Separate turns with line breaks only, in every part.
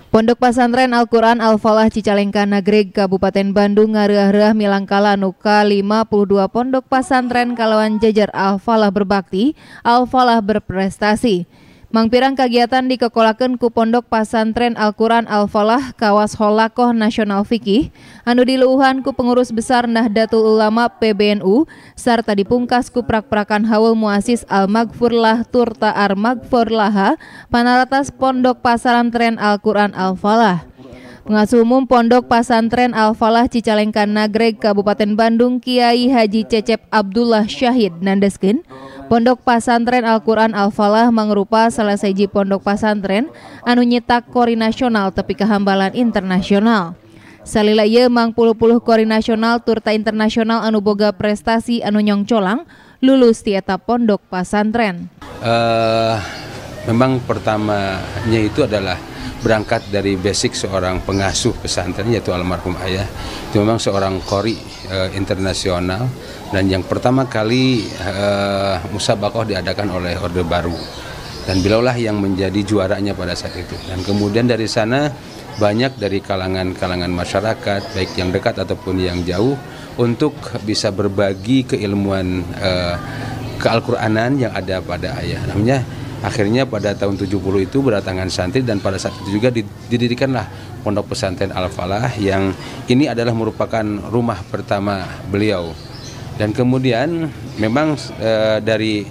Pondok Pasantren Al-Quran Al-Falah Cicalengka Nagreg Kabupaten Bandung ngareah-reah milangkala anu ka-52 pondok pasantren kalawan jajar Al-Falah berbakti, Al-Falah berprestasi. Mangpirang kagiatan dikekolakeun ku Pondok Pasantren Al-Quran Al-Falah kawas Holakoh Nasional Fikih anu diluuhan ku pengurus besar Nahdlatul Ulama PBNU sarta dipungkas ku prak-prakan haul muasis Al-Maghfurlah Turta Ar-Maghfurlaha panaratas Pondok Pasantren Al-Quran Al-Falah. Pengasuh Umum Pondok Pasantren Al-Falah Cicalengka Nagreg Kabupaten Bandung Kiai Haji Cecep Abdullah Syahid nandeskeun Pondok Pasantren Al-Quran Al-Falah mangrupa salah siji pondok pasantren anu nyetak kori nasional tepi kahambalan internasional. Salila ieu mang puluh-puluh kori nasional turta internasional anu boga prestasi anu nyongcolang lulus ti eta pondok pasantren.
Memang pertamanya itu adalah berangkat dari basic seorang pengasuh pesantren yaitu almarhum ayah. Itu memang seorang qori internasional dan yang pertama kali musabaqah diadakan oleh Orde Baru dan beliaulah yang menjadi juaranya pada saat itu. Dan kemudian dari sana banyak dari kalangan masyarakat baik yang dekat ataupun yang jauh untuk bisa berbagi keilmuan keal-Quranan yang ada pada ayah. Namanya akhirnya pada tahun 70 itu berdatangan santri dan pada saat itu juga didirikanlah Pondok Pesantren Al-Falah yang ini adalah merupakan rumah pertama beliau. Dan kemudian memang dari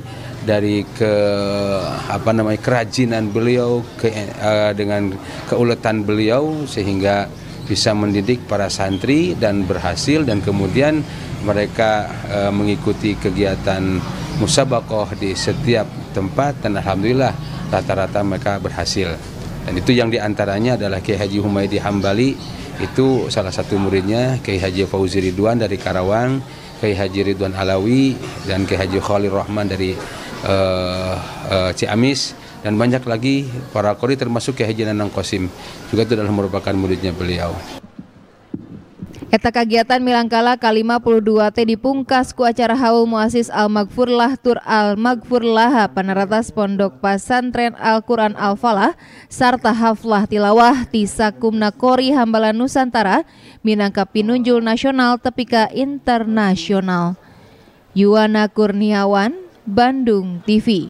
kerajinan beliau dengan keuletan beliau sehingga bisa mendidik para santri dan berhasil dan kemudian mereka mengikuti kegiatan musabaqah di setiap tempat dan alhamdulillah rata-rata mereka berhasil. Dan itu yang diantaranya adalah Kiai Haji Humaydi Hambali, itu salah satu muridnya, Kiai Haji Fauzi Ridwan dari Karawang, Kiai Haji Ridwan Alawi dan Kiai Haji Khalil Rahman dari Ciamis dan banyak lagi para qori termasuk Kiai Haji Nanang Qasim juga itu adalah merupakan muridnya beliau.
Eta kagiatan milangkala ka-52 teh dipungkas ku acara haul muasis Al-Maghfurlah Tur Al-Maghfurlaha panaratas Pondok Pasantren Al-Quran Al-Falah sarta haflah tilawah ti sakumna qori hambalan Nusantara minangka pinunjul nasional tepi ka internasional. Yuwana Kurniawan, Bandung TV.